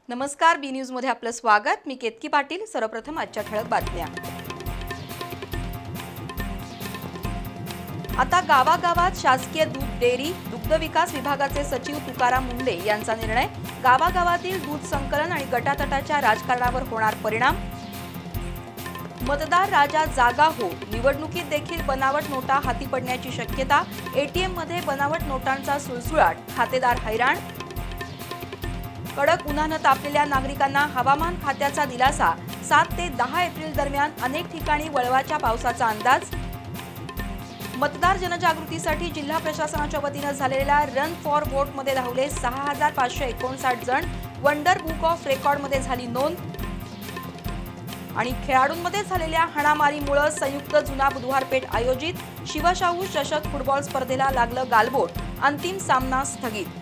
नमस्कार, बी न्यूज मध्ये आपलं स्वागत। मी केतकी पाटील। सर्वप्रथम आजच्या ठळक बातम्या। आता गावागावात शासकीय दूध डेअरी। दुग्ध विकास विभागाचे सचिव तुकाराम मुंडे यांचा निर्णय। गावागावातील दूध संकलन आणि गटातटाच्या राजकारणावर होणार परिणाम। मतदार राजा जागा हो। निवडणुकीत देखील बनावट नोटा हाती पडण्याची शक्यता। एटीएम मध्ये बनावट नोटांचा सुळसुळाट, खातेदार हैराण। कडक उन्हाने तापलेल्या नागरिकांना हवामान खात्याचा दिलासा। 7 ते 10 एप्रिल दरम्यान अनेक ठिकाणी वळवाच्या पावसाचा अंदाज। मतदार जनजागृतीसाठी जिल्हा प्रशासनाच्या वतीने झालेल्या रन फॉर व्होट मध्ये धावले 6559 जण। वंडर बुक ऑफ रेकॉर्ड मध्ये झाली नोंद। आणि खेळाडूंमध्ये झालेल्या हाणामारीमुळे संयुक्त जुना बुधवारपेठ आयोजित शिवशाहू चषक फुटबॉल स्पर्धेला लागलं गालबोट। अंतिम सामना स्थगित।